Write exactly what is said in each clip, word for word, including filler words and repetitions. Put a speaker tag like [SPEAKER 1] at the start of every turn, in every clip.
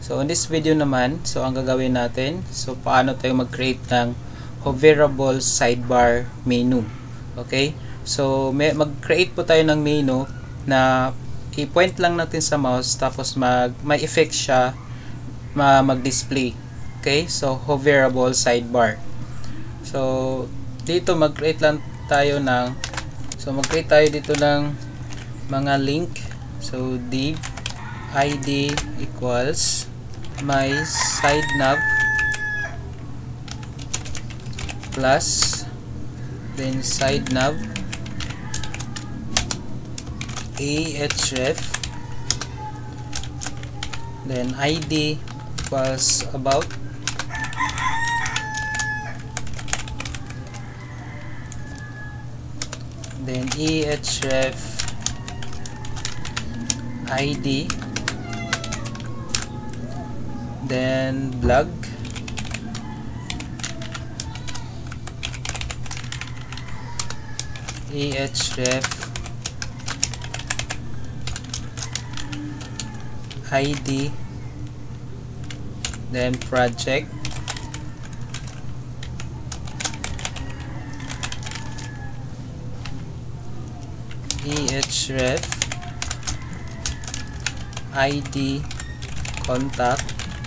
[SPEAKER 1] So in this video naman, so ang gagawin natin, so paano tayo mag-create ng hoverable sidebar menu. Okay? So may mag-create po tayo ng menu na i-point lang natin sa mouse tapos mag may effect siya mag-display. Okay? So hoverable sidebar. So dito mag-create lang tayo ng so mag-create tayo dito ng mga link. So div id equals my Sidenav plus then Sidenav ahref then id equals about then ahref id then blog ahref id then project ahref id contact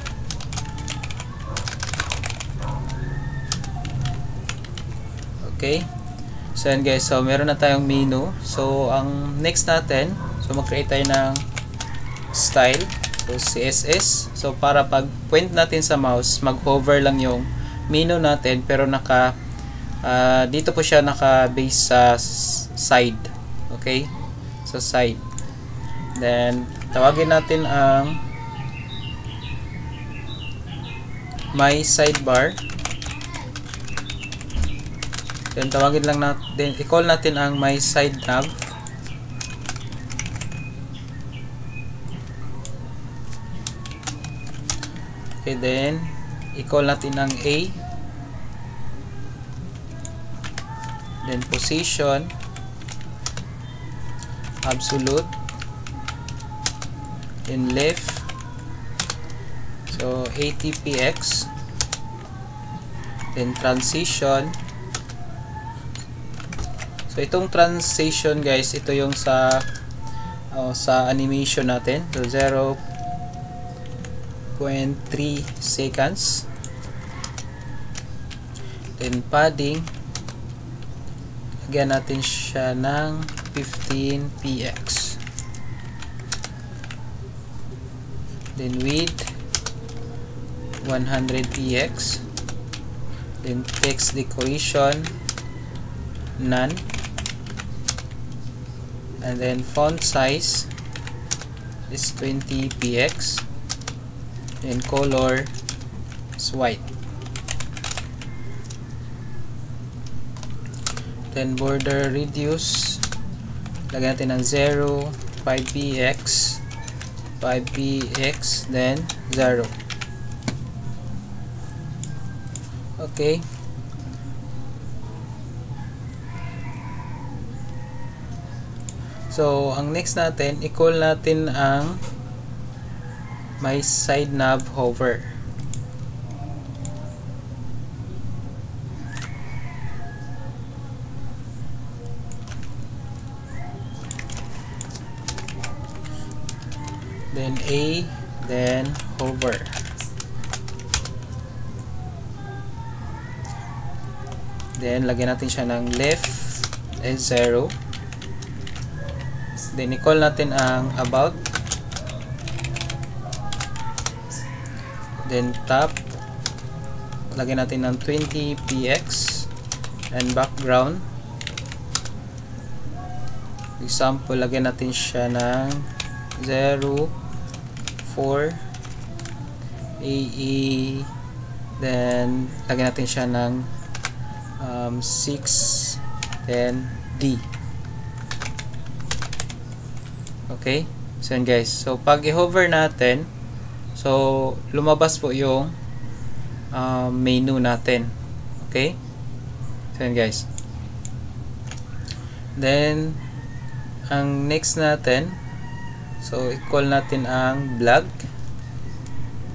[SPEAKER 1] okay. So yan guys, so meron na tayong menu. So ang next natin, so mag-create tayo ng style, so C S S. So para pag point natin sa mouse, mag-hover lang yung menu natin pero naka uh, dito po siya naka-base sa side. Okay? So side. Then tawagin natin ang my sidebar. Then tawagin lang natin, i-call natin ang my Sidenav. Okay, then i-call natin ang A. Then position absolute. Then left. So A T P X. Then transition. So itong transition guys, ito yung sa uh, sa animation natin. So zero point three seconds. Then padding, lagyan natin siya ng fifteen P X. Then width one hundred P X. Then text decoration none. And then font size is twenty P X. And color is white. Then border radius, lagyan natin ng zero, five P X, five P X, then zero. Okay. So, ang next natin, i-call natin ang my Sidenav hover. Then A, then hover. Then, lagyan natin siya ng left is zero. Then, i-call natin ang about. Then, top. Lagyan natin ng twenty P X. And background. Example, lagyan natin siya ng zero, four, A E. Then, lagyan natin siya ng um, six, then D. Okay? So yan guys. So pag i-hover natin, so lumabas po yung um, menu natin. Okay? So yan guys. Then ang next natin, so i-call natin ang blog.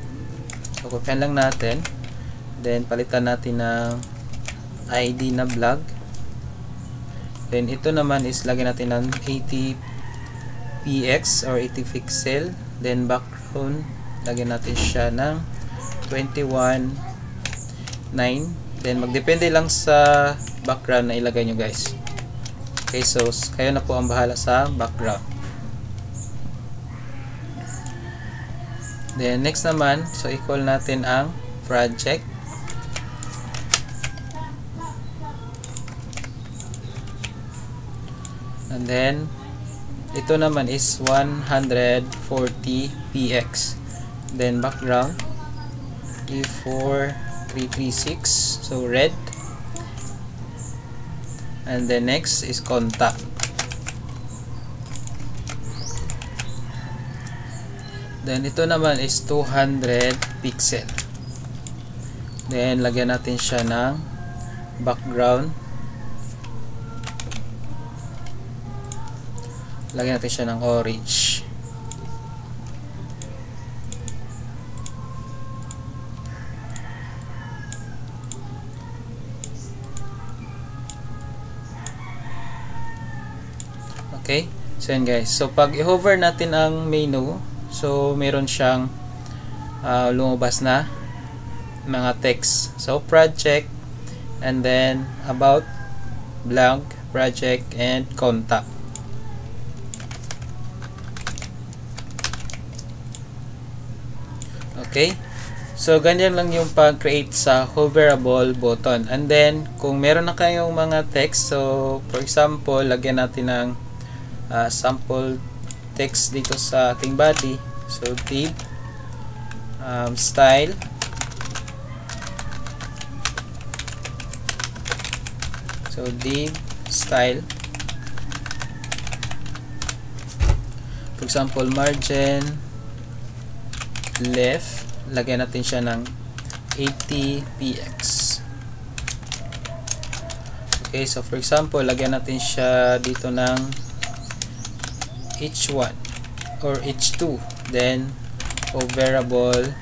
[SPEAKER 1] So, kopyahan lang natin. Then, palitan natin ng I D na vlog. Then, ito naman is lagyan natin ng eighty P X or eighty pixel. Then, background, lagyan natin siya ng twenty-one nine. Then, magdepende lang sa background na ilagay nyo guys. Okay, so, kayo na po ang bahala sa background. Then, next naman, so, i-call natin ang project. And then, ito naman is one forty P X. Then, background, E four three three six, so red. And then, next is contact. Then, ito naman is two hundred pixel. Then, lagyan natin siya ng background. Lagyan natin siya ng orange. Okay? So, yan guys. So, pag i-hover natin ang menu, so, meron siyang uh, lumabas na mga text. So, project, and then, about, blank, project, and contact. Okay? So, ganyan lang yung pag-create sa hoverable button. And then, kung meron na kayong mga text, so, for example, lagyan natin ng uh, sample text dito sa ating body. So, div, um, style, so, div, style, for example, margin, left, lagyan natin siya ng eighty P X. Okay, so for example, lagyan natin siya dito ng H one or H two, then hoverable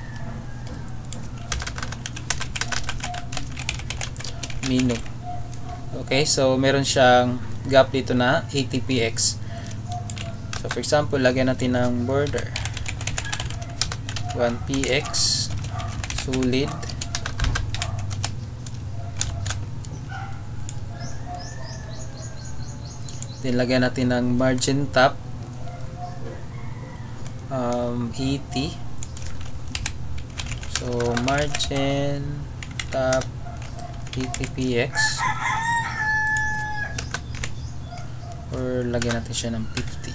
[SPEAKER 1] menu. Okay, so meron siyang gap dito na eighty P X. So for example, lagyan natin ng border one P X, solid, then lagyan natin ng margin top um, eighty, so margin top eighty P X, or lagyan natin siya ng fifty.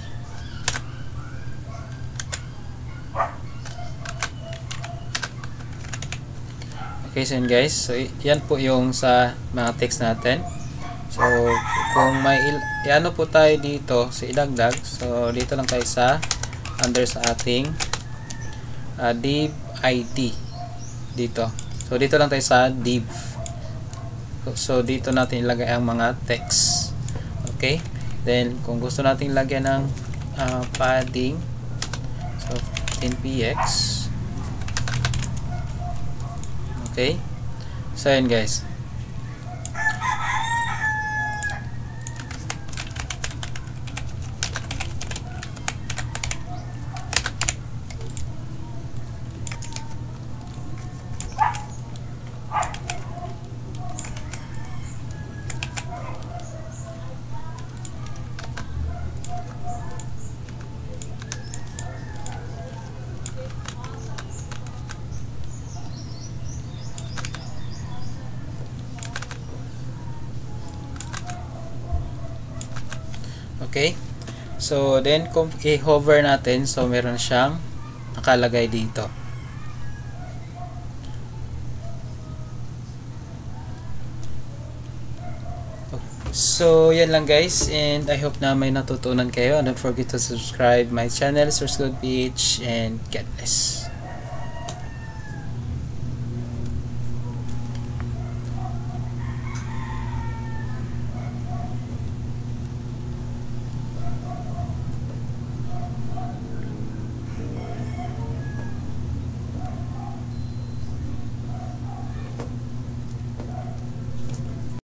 [SPEAKER 1] Okay, so yun guys, so yan po yung sa mga text natin. So kung may i-ano po tayo dito sa idagdag, so dito lang tayo sa under sa ating uh, div I D dito. So dito lang tayo sa div. So dito natin ilagay ang mga text. Okay, then kung gusto nating lagyan ng uh, padding, so ten P X. Okay, so yun guys. Okay, so then kung i-hover natin, so meron siyang nakalagay dito. So yan lang guys, and I hope na may natutunan kayo. Don't forget to subscribe my channel, Source Code P H, and God bless.